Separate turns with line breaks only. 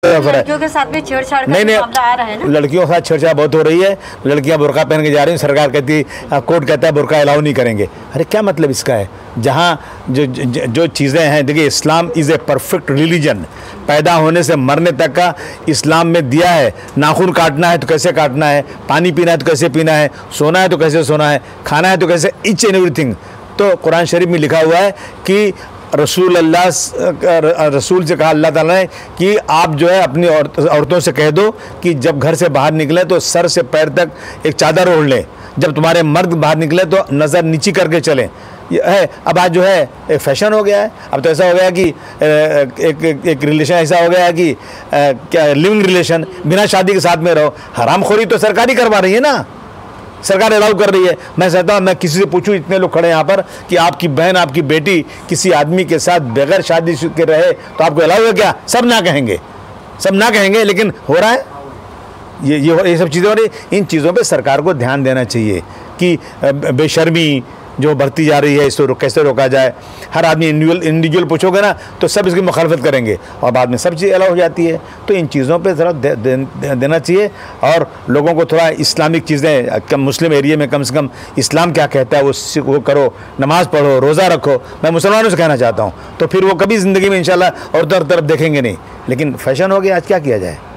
लड़कियों के साथ भी छेड़छाड़ का मामला आ रहा है ना?
लड़कियों के साथ छेड़छाड़ बहुत हो रही है। लड़कियां बुर्का पहन के जा रही हैं, सरकार कहती है, कोर्ट कहता है बुर्का अलाउ नहीं करेंगे। अरे क्या मतलब इसका है? जहाँ जो चीज़ें हैं, देखिए Islam is a perfect religion. पैदा होने से मरने तक का इस्लाम में दिया है। नाखून काटना है तो कैसे काटना है, पानी पीना है तो कैसे पीना है, सोना है तो कैसे सोना है, खाना है तो कैसे, ईच एंड एवरीथिंग। तो कुरान शरीफ में लिखा हुआ है कि रसूल से कहा अल्लाह ताला ने कि आप जो है अपनी औरतों से कह दो कि जब घर से बाहर निकले तो सर से पैर तक एक चादर ओढ़ लें, जब तुम्हारे मर्द बाहर निकले तो नज़र नीची करके चलें। ये है, अब आज जो है एक फैशन हो गया है। अब तो ऐसा हो गया कि एक रिलेशन ऐसा हो गया है कि क्या लिविंग रिलेशन, बिना शादी के साथ में रहो। हरामखोरी तो सरकारी करवा रही है ना, सरकार अलाउ कर रही है। मैं चाहता हूँ, मैं किसी से पूछूं, इतने लोग खड़े हैं यहाँ पर, कि आपकी बहन आपकी बेटी किसी आदमी के साथ बगैर शादी के रहे तो आपको अलाउ है क्या? सब ना कहेंगे, सब ना कहेंगे, लेकिन हो रहा है। ये सब चीज़ें हो रही। इन चीज़ों पे सरकार को ध्यान देना चाहिए कि बेशर्मी जो बढ़ती जा रही है इसको कैसे रोका जाए। हर आदमी इंडिविजुअल पूछोगे ना तो सब इसकी मुखालफत करेंगे और बाद में सब चीज़ अलाउ हो जाती है। तो इन चीज़ों पे ज़रा देना चाहिए और लोगों को थोड़ा इस्लामिक चीज़ें, मुस्लिम एरिया में कम से कम इस्लाम क्या कहता है वो करो, नमाज़ पढ़ो, रोज़ा रखो। मैं मुसलमानों से कहना चाहता हूँ, तो फिर वो कभी ज़िंदगी में इंशाल्लाह और तरफ देखेंगे नहीं। लेकिन फैशन हो गया आज, क्या किया जाए।